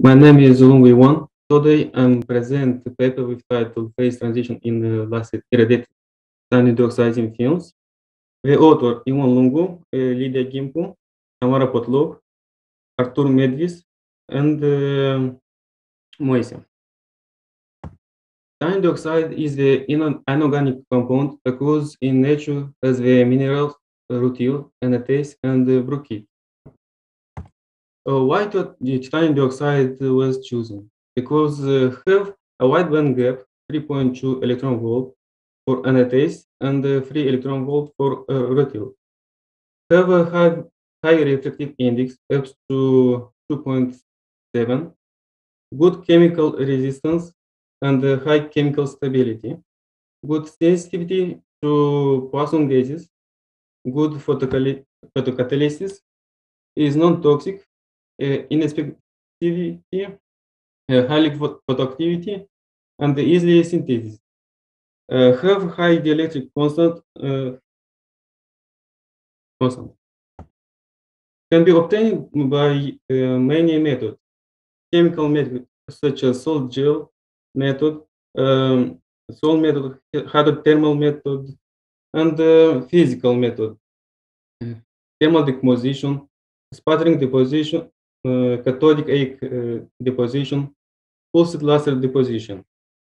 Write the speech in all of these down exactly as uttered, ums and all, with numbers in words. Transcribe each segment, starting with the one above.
My name is Lungui Wan. Today I'm present a paper with title Phase Transition in the Lacet Irradiated Titanium Dioxide in Films. The author Ion Lungu, uh, Lydia Gimpu, Tamara Potlov, Artur Medvis, and uh, Moise. Titanium dioxide is the inorganic compound occurs in nature as the minerals rutile, anatase, and uh, brucite. Uh, why to- the titanium dioxide was chosen? Because uh, have a wide band gap, three point two electron volt for anatase and uh, three electron volt for uh, rutile. Have a high, high refractive index up to two point seven, good chemical resistance and uh, high chemical stability, good sensitivity to Poisson gases, good photocatalysis, photocatalysis, is non-toxic, uh, inspectivity, uh, highly photoactivity, and easily synthesis. Uh, have high dielectric constant, uh, constant. Can be obtained by uh, many methods. Chemical methods such as salt gel method, um, salt method, hydrothermal method, and uh, physical method. Thermal decomposition, sputtering deposition, uh, cathodic age uh, deposition, pulsed laser deposition.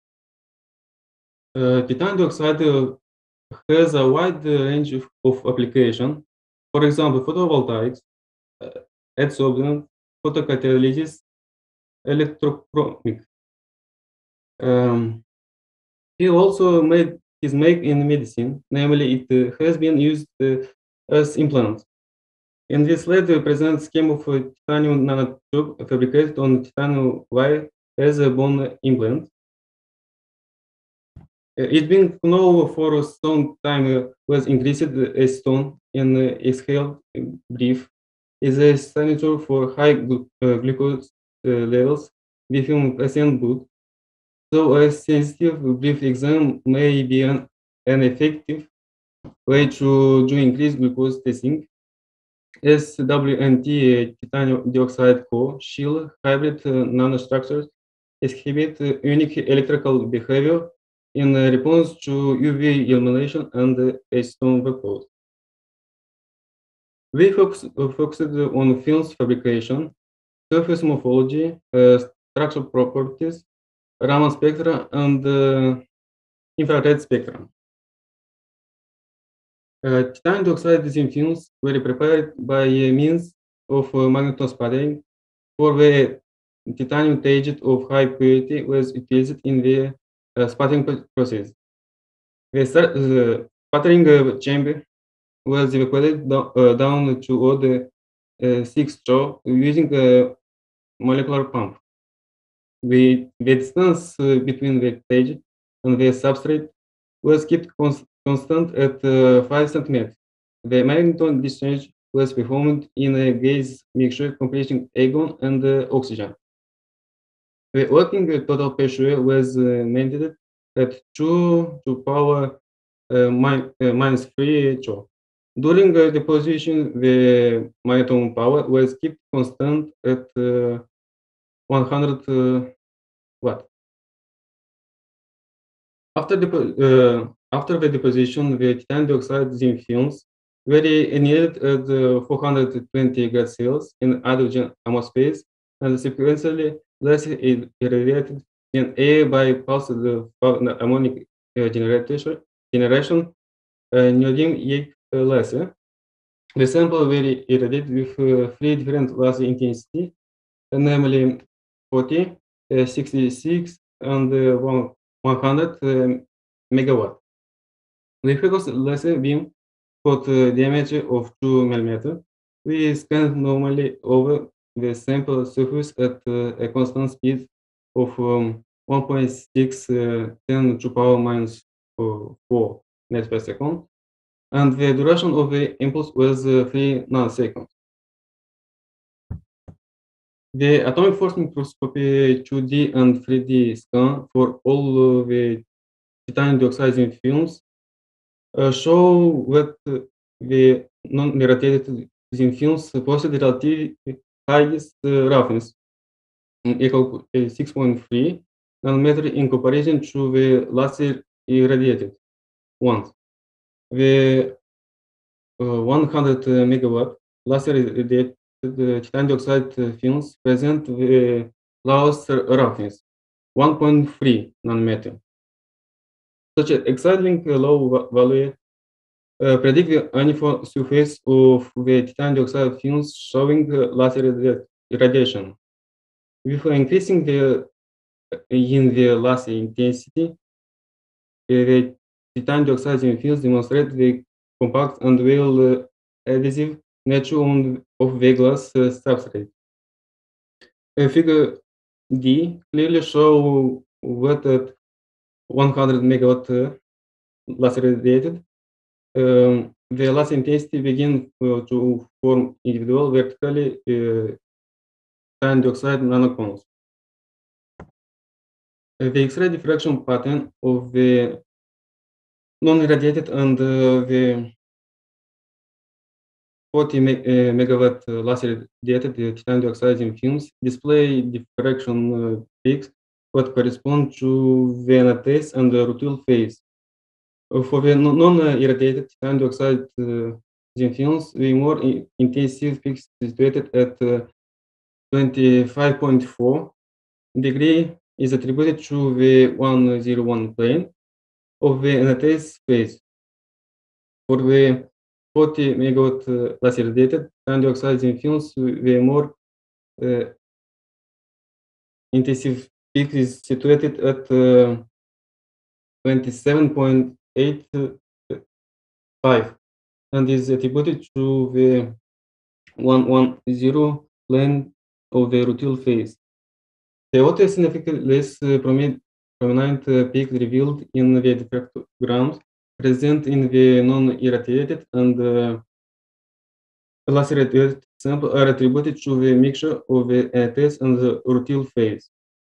Uh, titanium dioxide uh, has a wide range of, of application. For example, photovoltaics, uh, adsorbent, photocatalysis, electrochromic. Um, he also made his make in medicine, namely it uh, has been used uh, as implant. In this slide, we present scheme of a titanium nanotube fabricated on titanium wire as a bone implant. Uh, It's been known for some time uh, was increased a stone in uh, exhale brief is a signature for high glu uh, glucose uh, levels within patient blood. So a sensitive brief exam may be an, an effective way to do increased glucose testing. S W N T uh, titanium dioxide core shield hybrid uh, nanostructures exhibit uh, unique electrical behavior in uh, response to U V illumination and uh, acetone vapors. We focus, uh, focused on films fabrication, surface morphology, uh, structural properties, Raman spectra, and uh, infrared spectrum. Uh, titanium dioxide thin films were prepared by means of uh, magnetron sputtering for the titanium target of high purity was utilized in the uh, sputtering process. The, the sputtering uh, chamber was evacuated do, uh, down to all the uh, six straw using a molecular pump. The, the distance uh, between the stage and the substrate was kept cons constant at uh, five centimeters. The magnetron discharge was performed in a gas mixture comprising argon and uh, oxygen. The working total pressure was uh, maintained at two to power uh, min uh, minus three joule. During the deposition, the magnetron power was kept constant at uh, one hundred uh, watt. After the uh, after the deposition, the titanium dioxide thin films were annealed at uh, four hundred twenty grad Celsius in hydrogen atmosphere and sequentially less irradiated in air by pulsed uh, harmonic uh, generation, generation uh, neodymium eight uh, laser. The sample were irradiated with uh, three different laser intensity, uh, namely forty, uh, sixty-six, and uh, one hundred uh, megawatt. The focus laser beam got a diameter of two millimeters. We scan normally over the sample surface at uh, a constant speed of um, one point six uh, ten to power minus uh, four meters per second, and the duration of the impulse was uh, three nanoseconds. The atomic force microscopy two D and three D scan for all the titanium dioxide in films uh, show that the non-irradiated thin films possess relatively highest uh, roughness. equal to six point three nanometer in comparison to the laser irradiated ones. The uh, one hundred megawatt laser irradiated titanium dioxide films present the lowest roughness, one point three nanometer. Such an exciting low value uh, predict the uniform surface of the titanium dioxide films showing uh, laser irradiation. With increasing the in the laser intensity, the titanium dioxide films demonstrate the compact and well uh, adhesive nature on, of the glass uh, substrate. Uh, figure D clearly show what at one hundred megawatt uh, laser irradiated um, the laser intensity begins uh, to form individual vertically uh, titanium dioxide nanocones. Uh, the X-ray diffraction pattern of the non-irradiated and uh, the forty me uh, megawatt uh, laser irradiated uh, titanium dioxide in films display diffraction uh, peaks that correspond to the anatase and the rutile phase. Uh, for the non-irradiated titanium dioxide uh, in films, the more intensive peaks situated at uh, twenty-five point four degree is attributed to the one hundred one plane of the anatase phase. For the forty megawatt uh, laser irradiated titanium dioxide in films, the more uh, intensive peak is situated at uh, twenty-seven point eight five and is attributed to the one hundred ten plane of the rutile phase. The other significantly less uh, prominent uh, peak revealed in the diffractograms present in the non-irradiated and uh, laser irradiated sample are attributed to the mixture of the anatase and the rutile phase.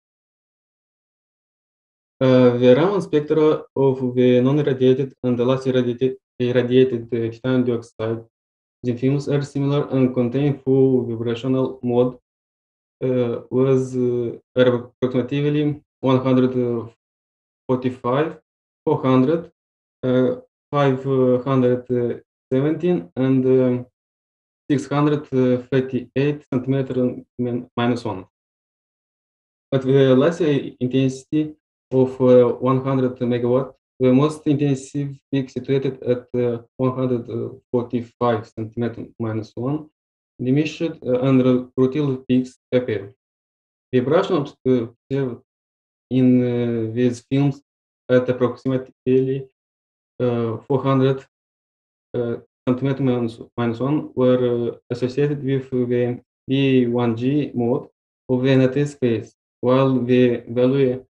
Uh, the Raman spectra of the non-irradiated and the laser irradiated, irradiated uh, titanium dioxide films are similar and contain full vibrational mode uh, was uh, approximately one hundred forty-five, four hundred, uh, five hundred seventeen, and um, six hundred thirty-eight centimeter minus one. At the laser intensity of uh, one hundred megawatt, the most intensive peak situated at uh, one hundred forty-five centimeter minus one, diminished uh, and rutile peaks appear. Vibration observed in uh, these films at approximately uh, four hundred uh, centimeter minus, minus one were uh, associated with the B one G mode of the anatase phase, while the value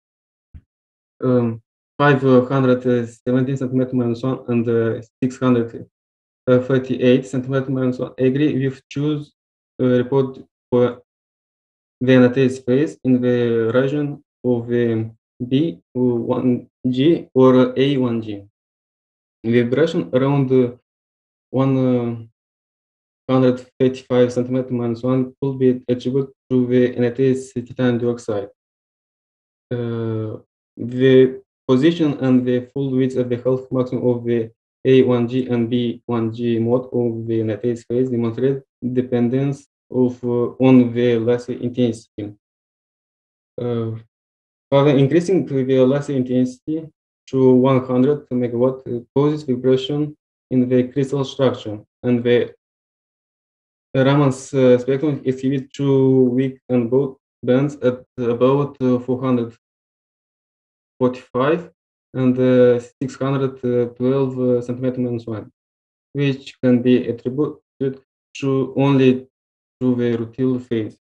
um, five hundred seventeen centimeter minus one and uh, six hundred thirty-eight centimeter minus one agree with choose uh, report for the anatase phase in the region of the B one G or A one G. Vibration around uh, one hundred thirty-five centimeter minus one could be attributed to the anatase titanium dioxide. Uh, the position and the full width of the half maximum of the A one G and B one G mode of the anatase phase demonstrate dependence of uh, on the laser intensity. Uh, Further increasing the laser intensity to one hundred megawatt causes vibration in the crystal structure, and the Raman's uh, spectrum exhibits two weak and both bands at about uh, four hundred forty-five and uh, six hundred twelve uh, centimeter minus one, which can be attributed to only to the rutile phase.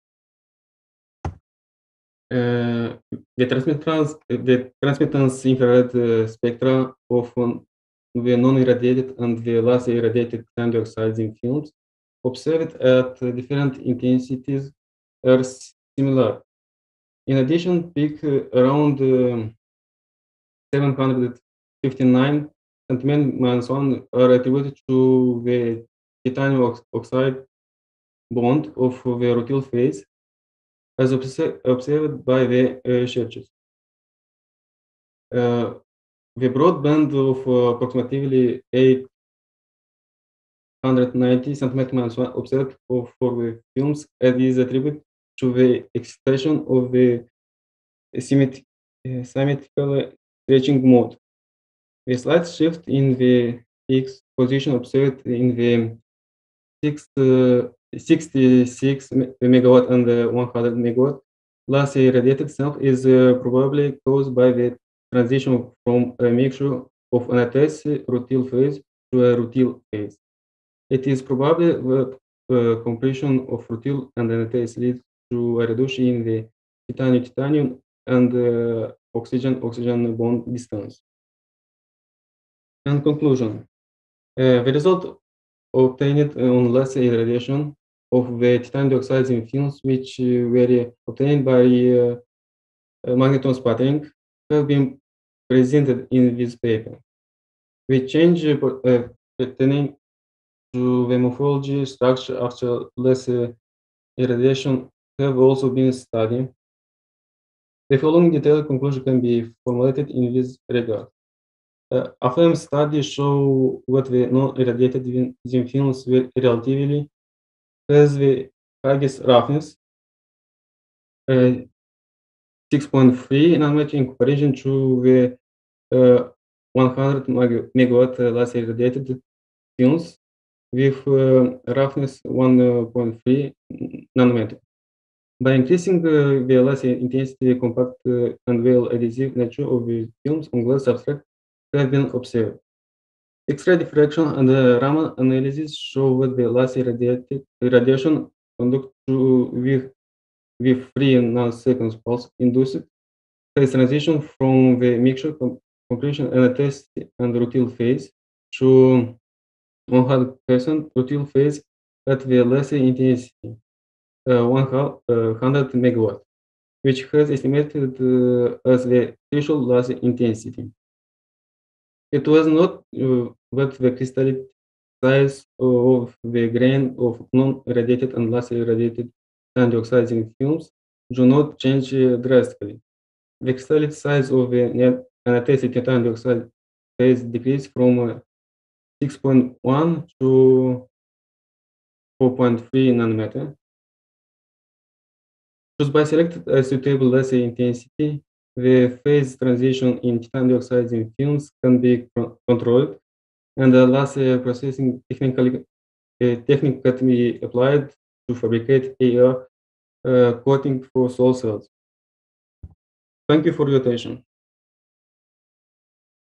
Uh, the transmittance, the transmittance infrared uh, spectra of um, the non-irradiated and the laser irradiated titanium dioxide in films observed at uh, different intensities are similar. In addition, peak uh, around um, seven hundred fifty-nine centimeter minus one are attributed to the titanium oxide bond of the rutile phase. as obse- observed by the uh, researchers. Uh, the broadband of uh, approximately eight hundred ninety centimeters minus one observed for, for the films and is attributed to the excitation of the symmet- uh, symmetrical stretching mode. The slight shift in the X position observed in the six, uh, sixty-six me- megawatt and uh, one hundred megawatt laser radiated self is uh, probably caused by the transition from a mixture of anatase rutil phase to a rutil phase. It is probably that uh, compression of rutil and anatase leads to a reduction in the titanium-titanium and uh, oxygen-oxygen bond distance. In conclusion, uh, the result obtained on less irradiation of the titanium dioxide in films which uh, were obtained by uh, uh, magneton sputtering have been presented in this paper. The change uh, uh, pertaining to the morphology structure after less uh, irradiation have also been studied. The following detailed conclusion can be formulated in this regard. Uh, a film study show what the non-irradiated zinc films were relatively has the highest roughness, uh, six point three nanometer in comparison to the uh, one hundred megawatt uh, laser irradiated films with uh, roughness one point three nanometer. By increasing uh, the laser intensity, compact uh, and well adhesive nature of the films on glass substrate have been observed. X-ray diffraction and uh, Raman analysis show that the laser radiated radiation conduct to with with three nanoseconds pulse induced phase transition from the mixture com compression and test and rutil phase to one hundred percent rutil phase at the laser intensity, uh, one hundred megawatt, which has estimated uh, as the threshold laser intensity. It was not uh, that the crystalline size of the grain of non-irradiated and laser-irradiated titanium dioxide in films do not change uh, drastically. The crystalline size of the anatase titanium dioxide phase decreased from uh, six point one to four point three nanometer. Just by selecting a suitable laser intensity, the phase transition in titanium dioxide in films can be con- controlled, and the laser processing technically uh, technique can be applied to fabricate A R uh, coating for solar cells. Thank you for your attention.